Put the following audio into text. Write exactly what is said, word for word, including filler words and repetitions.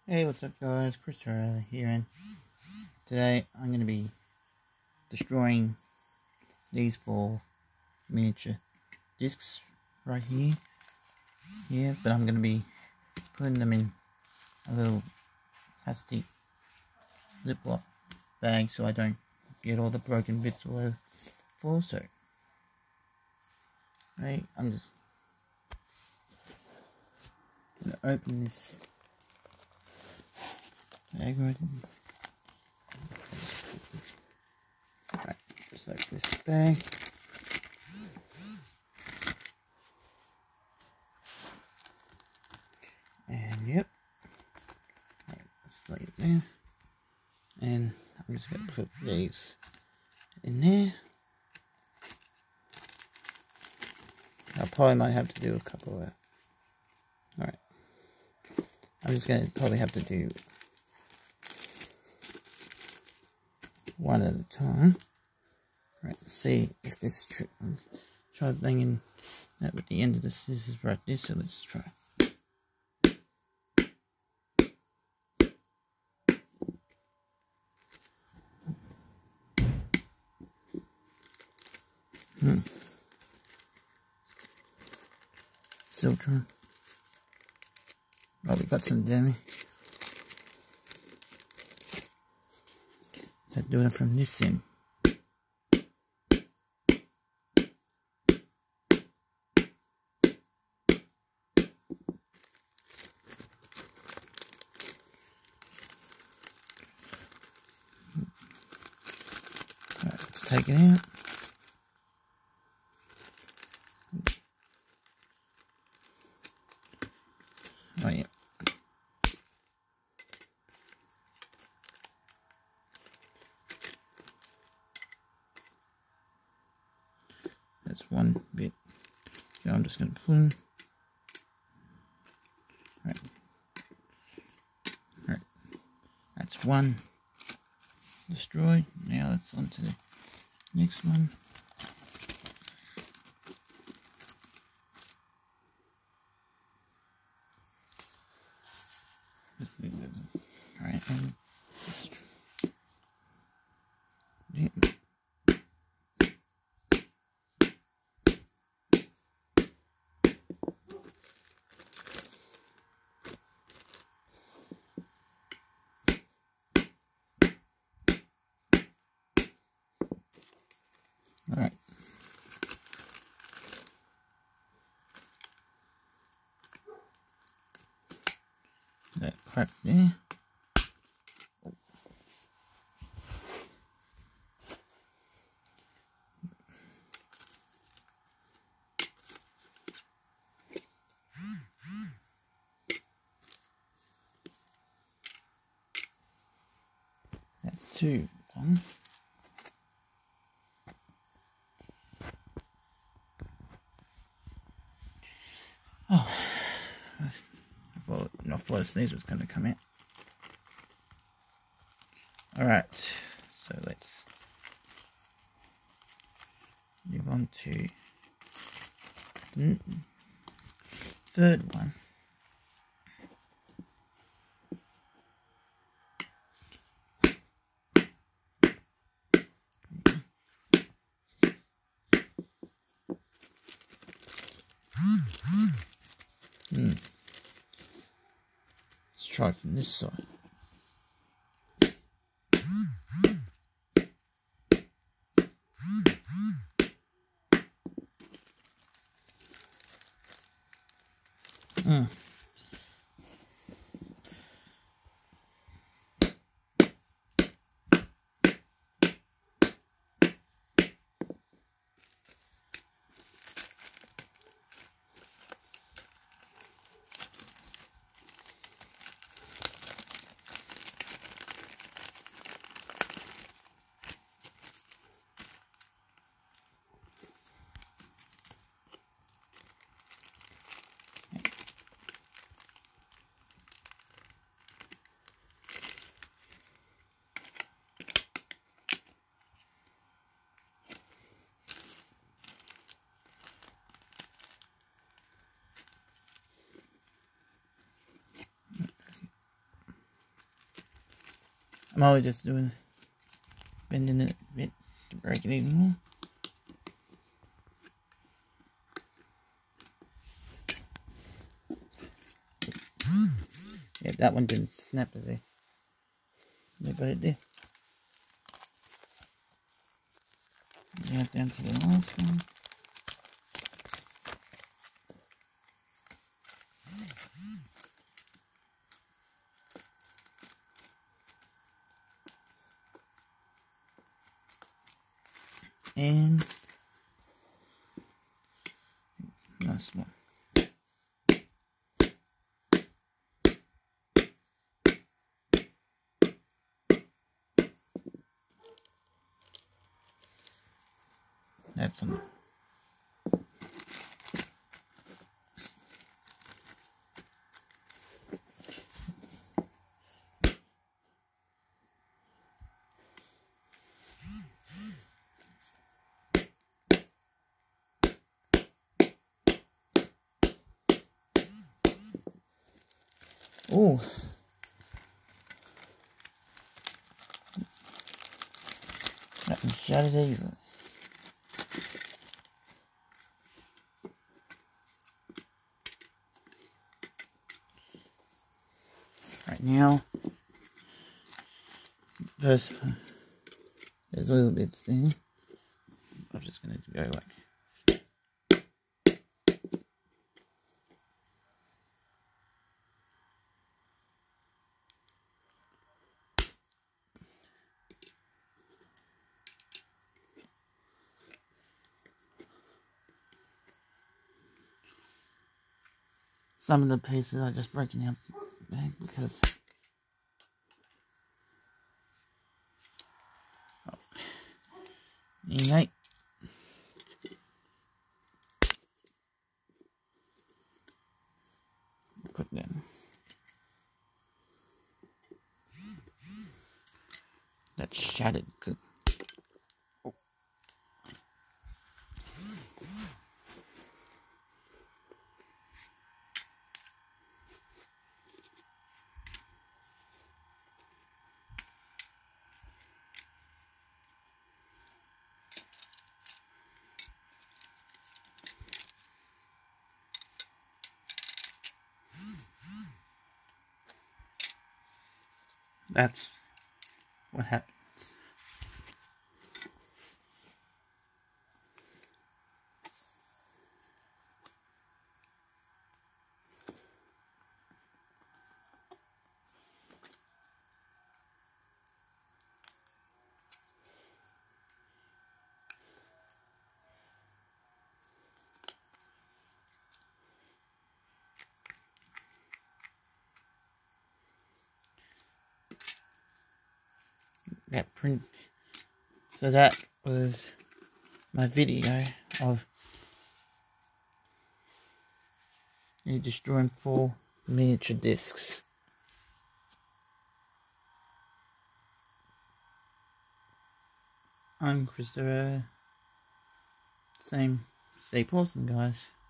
Hey, what's up guys, Chris Herrera here, and today I'm going to be destroying these four miniature discs right here, yeah, but I'm going to be putting them in a little plastic Ziploc bag so I don't get all the broken bits all over the floor. So, right, I'm just going to open this bag right in. Right, just like this bag. And yep. Right, just like it there. And I'm just going to put these in there. I probably might have to do a couple of. Alright. I'm just going to probably have to do one at a time. Right, see if this tr try banging that with the end of the scissors right there. So let's try. Hmm. Still trying. Oh, we got some damage. So doing it from this end. Alright, let's take it out. Oh yeah. That's one bit. Now I'm just going to pull in. Right. Right. That's one destroyed. Now let's on to the next one. Alright, and just yeah. Alright. That crack there. That's two done. Oh, I thought, I thought a sneeze was going to come out. Alright, so let's move on to the third one. Hmm. Let's try from this side. Hmm. I'm always just doing, bending it a bit to break it even more. Yeah, that one didn't snap as it, but it did. Now down to the last one. And last one. That's enough. Oh, that one shattered easily. Right now, first, there's a little bits there. I'm just going to go like. Some of the pieces are just breaking out back because oh. Anyway, put them. That's shattered. Oh. That's what happens. That print. So that was my video of me destroying four miniature discs. I'm Christopher. Same. Stay awesome, guys.